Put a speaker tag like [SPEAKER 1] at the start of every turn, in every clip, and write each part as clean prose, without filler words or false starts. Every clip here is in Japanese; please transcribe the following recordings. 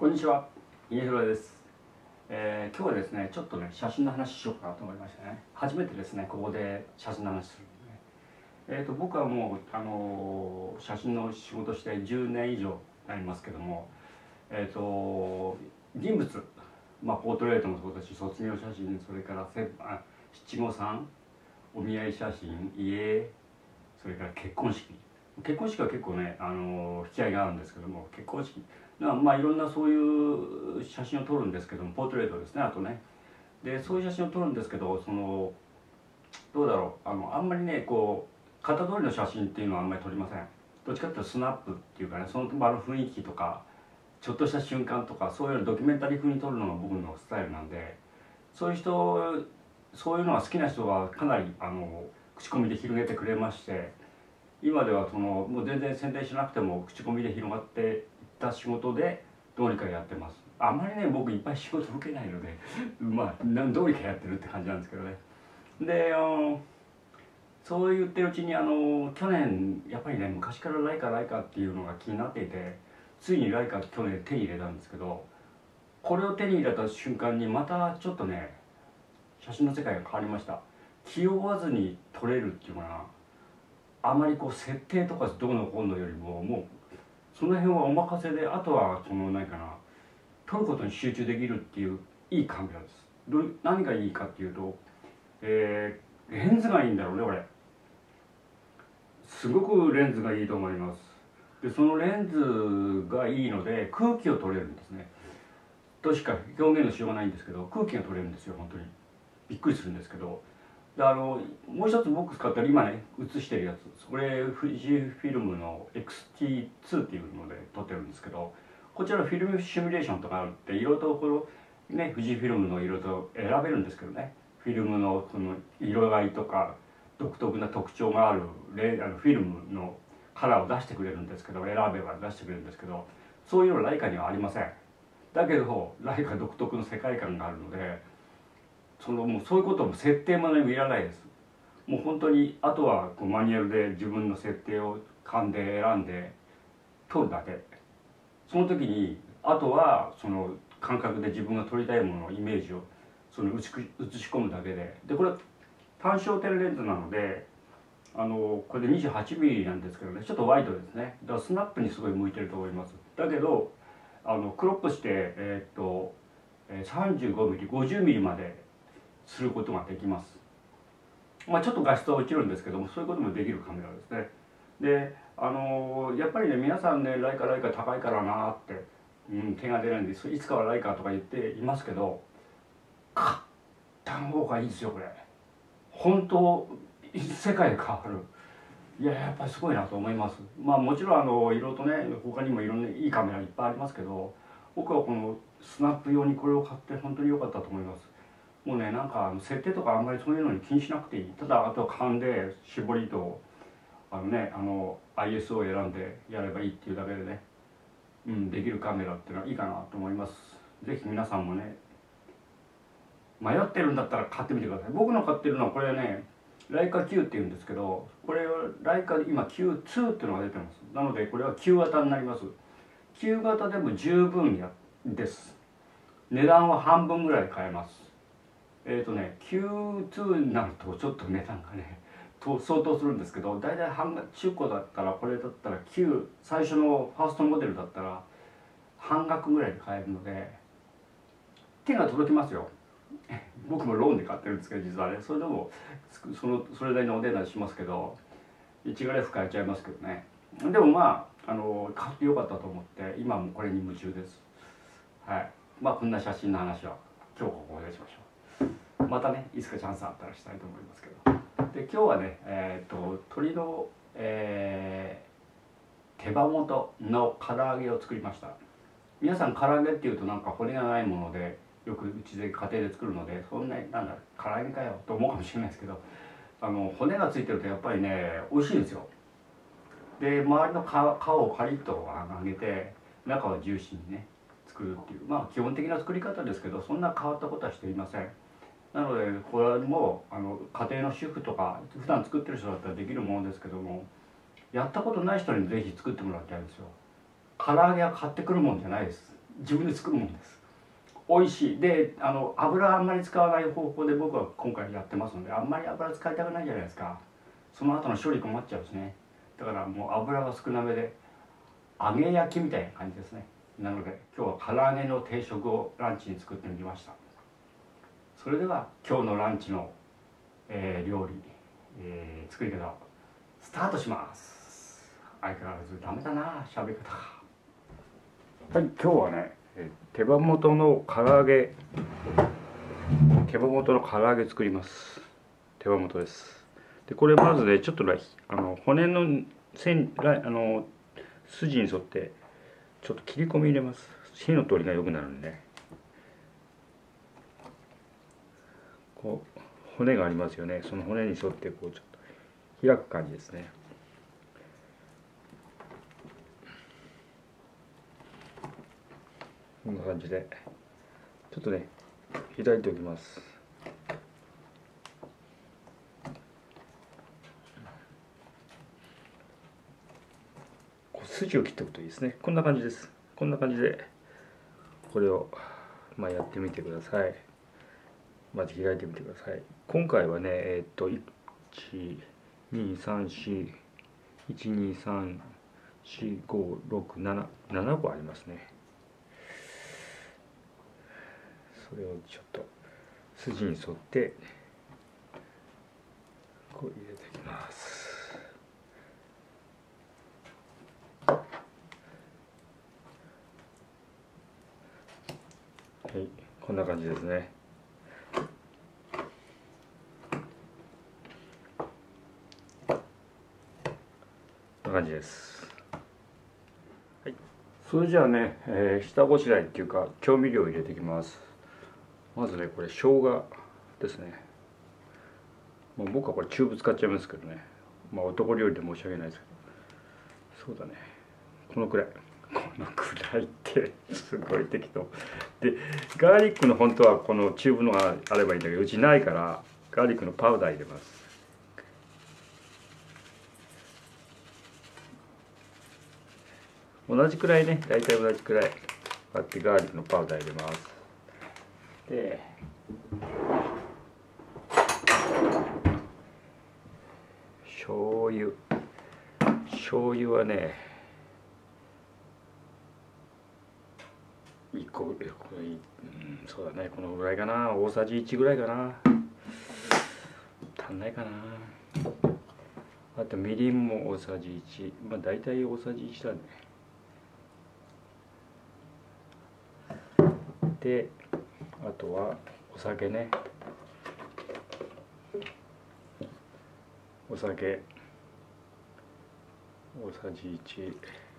[SPEAKER 1] こんにちは、家広です。今日はですね、ちょっとね、写真の話しようかなと思いましてね、初めてですね、ここで写真の話するんでね。僕はもう、写真の仕事して10年以上になりますけども、人物、ポートレートもそうだし、卒業写真、それから七五三、お見合い写真、家、それから結婚式。結婚式は結構ね、引き合いがあるんですけども、結婚式いろんなそういう写真を撮るんですけども、ポートレートですね、あとね。でそういう写真を撮るんですけど、どうだろう、あんまりねこう型通りの写真っていうのはあんまり撮りません。どっちかっていうとスナップっていうかね、その場の雰囲気とかちょっとした瞬間とか、そういうのドキュメンタリー風に撮るのが僕のスタイルなんで、そういうのが好きな人はかなり口コミで広げてくれまして、今ではもう全然宣伝しなくても口コミで広がっていった仕事でどうにかやってます。あんまりね僕いっぱい仕事受けないのでどうにかやってるって感じなんですけどね。でそう言ってるうちに去年やっぱりね、昔からライカっていうのが気になっていて、ついにライカ去年手に入れたんですけど、これを手に入れた瞬間にまたちょっとね写真の世界が変わりました。気負わずに撮れるっていうかな、あまりこう設定とかどうのこうのよりも、もうその辺はお任せで、あとは何かな、撮ることに集中できるっていういいカメラです。何がいいかっていうと、レンズがいいんだろうね、これ。すごくレンズがいいと思います。でそのレンズがいいので空気を取れるんですね。としか表現のしようがないんですけど、空気が取れるんですよ。本当にびっくりするんですけど。でもう一つ僕使ったら今ね写してるやつ、これ富士フィルムの XT2 っていうので撮ってるんですけど、こちらフィルムシミュレーションとかあるって色と富士フィルムの色と選べるんですけどね、フィルムのこの色合いとか独特な特徴があるフィルムのカラーを出してくれるんですけど、選べば出してくれるんですけど、そういうのライカにはありません。だけどライカ独特の世界観があるので、もうそういうことも設定もいらないです。もう本当にあとはマニュアルで自分の設定を勘で選んで撮るだけ。その時にあとはその感覚で自分が撮りたいもののイメージを写し込むだけで、これ単焦点レンズなのでこれで 28mm なんですけどね、ちょっとワイドですね。だからスナップにすごい向いてると思います。だけどクロップして35mm、50mm まですることができます。ちょっと画質は落ちるんですけども、そういうこともできるカメラですね。でやっぱりね、皆さんねライカ高いからなって、手が出ないんです、いつかはライカとか言っていますけど、買った方がいいですよこれ。本当世界が変わる。やっぱりすごいなと思います。もちろん色とね、他にもいろんないいカメラいっぱいありますけど、僕はこのスナップ用にこれを買って本当に良かったと思います。もうね、なんか設定とかあんまりそういうのに気にしなくていい。ただあとは勘で絞りとISO を選んでやればいいっていうだけでね、できるカメラっていうのはいいかなと思います。是非皆さんもね、迷ってるんだったら買ってみてください。僕の買ってるのはこれね、ライカ Q っていうんですけど、これはライカ今 Q2 っていうのが出てます。なのでこれは Q 型になります。Q 型でも十分です。値段は半分ぐらいで買えます。Q2 になるとちょっと値段がね相当するんですけど、大体中古だったら、これだったら最初のファーストモデルだったら半額ぐらいで買えるので手が届きますよ。僕もローンで買ってるんですけど、実はね、それでもそれなりのお値段しますけど、1ぐらい買えちゃいますけどね。でも買ってよかったと思って今もこれに夢中です。はい。こんな写真の話は今日ここでしましょう。またね、いつかチャンスあったらしたいと思いますけど。で今日はね、鶏の、手羽元の唐揚げを作りました。皆さん唐揚げっていうとなんか骨がないものでよくうちで家庭で作るので、そんな唐揚げかよと思うかもしれないですけど、骨がついてるとやっぱりね美味しいんですよ。で周りの皮をカリッと揚げて中はジューシーにね作るっていう、基本的な作り方ですけど、そんな変わったことはしていません。なのでこれも家庭の主婦とか普段作ってる人だったらできるものですけども、やったことない人にぜひ作ってもらいたいんですよ。唐揚げは買ってくるもんじゃないです。 自分で作るもんです。美味しい。で油あんまり使わない方法で僕は今回やってますので、あんまり油使いたくないじゃないですか。その後の処理困っちゃうしね。だからもう油は少なめで揚げ焼きみたいな感じですね。なので今日は唐揚げの定食をランチに作ってみました。それでは今日のランチの、料理、作り方スタートします。相変わらずダメだな喋り方が。はい、今日はね手羽元の唐揚げ作ります。手羽元です。でこれまずねちょっと骨の筋に沿ってちょっと切り込み入れます。火の通りが良くなるんでね。こう骨がありますよね。その骨に沿ってこうちょっと開く感じですね。こんな感じでちょっとね開いておきます。筋を切っておくといいですね。こんな感じです。こんな感じでこれをやってみてください。まず開いてみてください。今回はね12341234567個ありますね。それをちょっと筋に沿ってこう入れていきます。はい、こんな感じですね。こんな感じです。はい、それじゃあね、下ごしらえっていうか調味料を入れていきます。まずねこれ生姜ですね。もう僕はこれチューブ使っちゃいますけどね。男料理で申し訳ないですけど、そうだねこのくらい。このくらいってすごい適当で、ガーリックの本当はこのチューブのがあればいいんだけど、うちないからガーリックのパウダー入れます。同じくらいね、大体同じくらいこうやってガーリックのパウダー入れます。で醤油はね1個、そうだねこのぐらいかな。大さじ1ぐらいかな。足んないかな。あとみりんも大さじ1、大体大さじ1だね。であとはお酒ね。お酒大さじ1。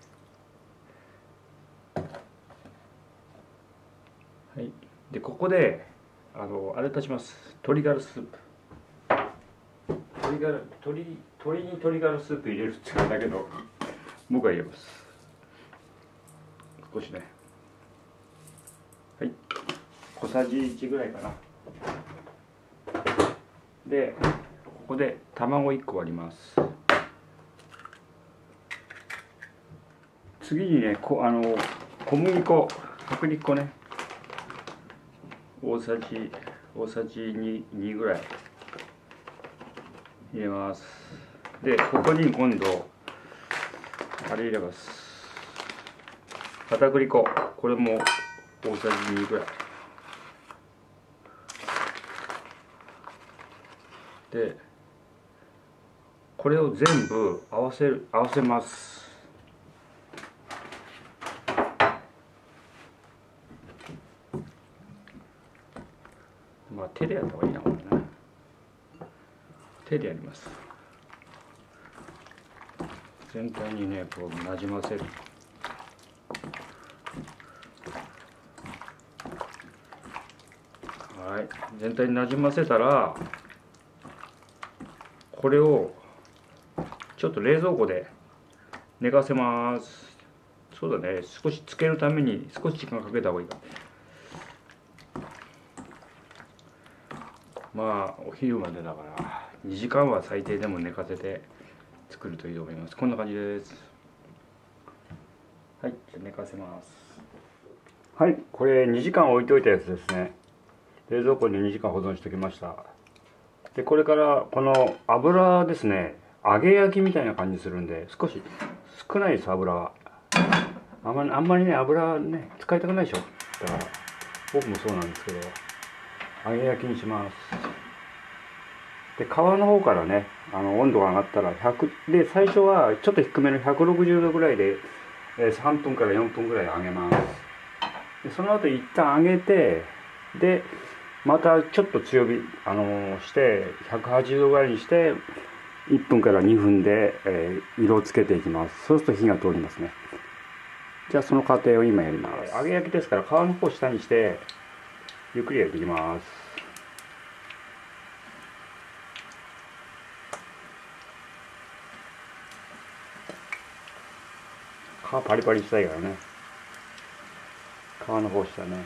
[SPEAKER 1] はい、でここであれ足します。鶏ガラスープ。鶏に鶏ガラスープ入れるって言うんだけど、僕は入れます。少しね。はい、小さじ1ぐらいかな。でここで卵1個割ります。次にね小麦粉、薄力粉ね、大さじ2ぐらい入れます。でここに今度あれ入れます。片栗粉、これも大さじ2ぐらいで、これを全部合わせます。手でやった方がいいな、これね。手でやります。全体にねこうなじませる。はい、全体になじませたらこれをちょっと冷蔵庫で寝かせます。そうだね、少しつけるために少し時間かけた方がいいか。お昼までだから2時間は最低でも寝かせて作るといいと思います。こんな感じです。はい、じゃあ寝かせます。 はい、これ2時間置いといたやつですね。冷蔵庫に2時間保存しておきました。で、これからこの油ですね、揚げ焼きみたいな感じするんで、少し少ないです、油は。あんまりね、油ね、使いたくないでしょ。だから、僕もそうなんですけど、揚げ焼きにします。で、皮の方からね、温度が上がったら100、で、最初はちょっと低めの160度ぐらいで、3分から4分ぐらい揚げます。で、その後一旦揚げて、で、またちょっと強火、して180度ぐらいにして1分から2分で、色をつけていきます。そうすると火が通りますね。じゃあその過程を今やります。揚げ焼きですから皮の方を下にしてゆっくり焼いていきます。皮パリパリしたいからね、皮の方下ね。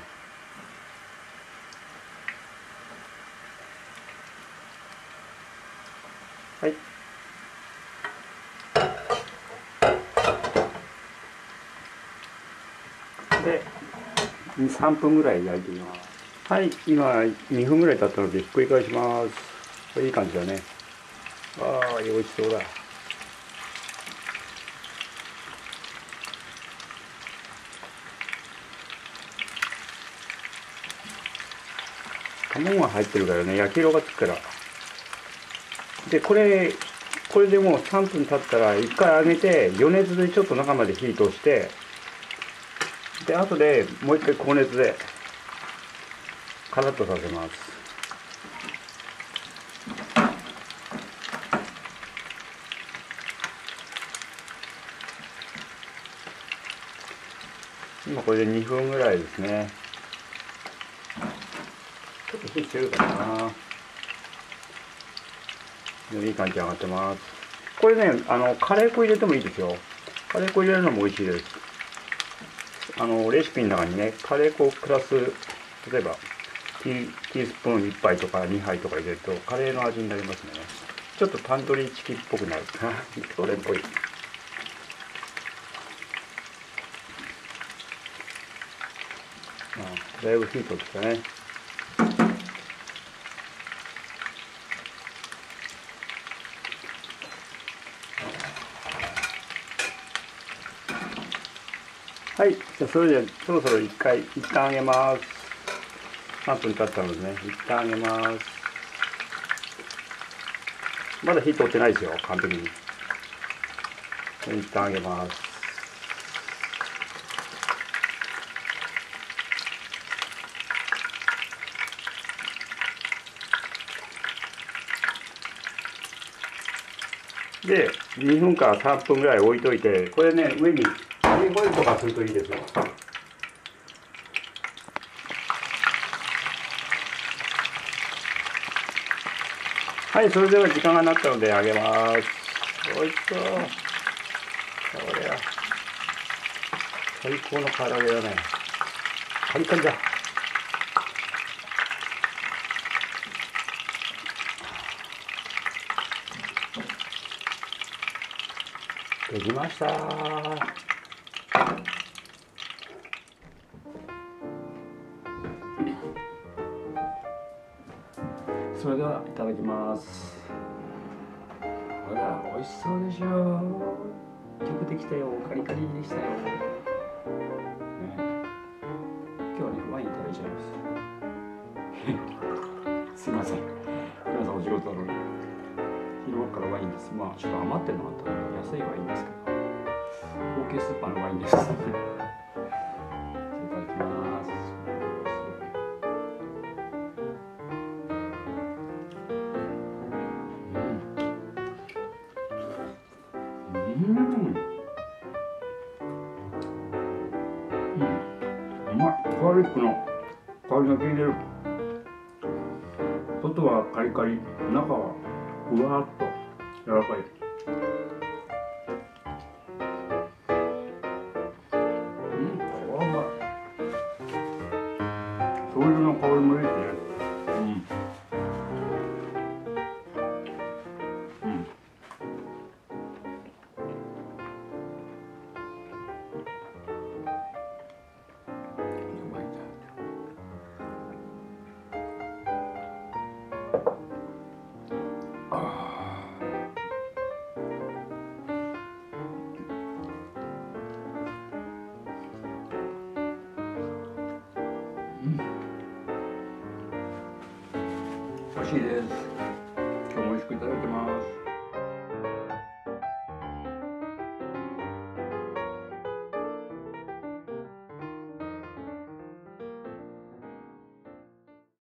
[SPEAKER 1] はい。で、3分ぐらい焼いてみます。はい、今2分ぐらい経ったのでひっくり返します。これいい感じだね。ああ、美味しそうだ。卵が入ってるからね、焼き色がつくから。で、これでもう3分経ったら1回揚げて余熱でちょっと中まで火通して、で後でもう一回高熱でカラッとさせます。今これで2分ぐらいですね。ちょっと火強いかな。いい感じに上がってます。これね、カレー粉入れてもいいですよ。カレー粉入れるのも美味しいです。レシピの中にね、カレー粉プラス、例えばティースプーン1杯とか2杯とか入れるとカレーの味になりますね。ちょっとタンドリーチキンっぽくなるかな。それっぽい。だいぶ火通ってきたね。はい、じゃあそれでそろそろ一旦揚げます。3分経ったのでね、一旦揚げます。まだ火通ってないですよ、完璧に。一旦揚げます。で、2分から3分ぐらい置いといて、これね、上にオリーブオイルとかするといいですよ。はい、それでは時間がなったので揚げます。おいしそう。これは最高の唐揚げだね。カリカリだ。できました。それではいただきます。ほら、美味しそうでしょ。よくできたよ。カリカリでしたよ。ね、今日はね、ワインいただいちゃいます。すいません。皆さんお仕事なのに昼間からワインです。まあちょっと余ってるのがあったので安いワインですけど、高級スーパーのワインです。いただきます。うまい。ガーリックの香りが効いてる。外はカリカリ、中はふわっと柔らかい。これはうまい。醤油の香りもいいですね。 美味しいです。今日も美味しくいただいてます。